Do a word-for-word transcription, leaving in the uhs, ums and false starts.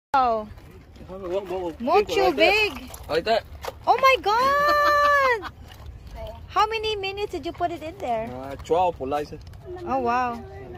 Wow. Mucho big. Like that. Oh my god. How many minutes did you put it in there? Uh, twelve for license. Oh wow.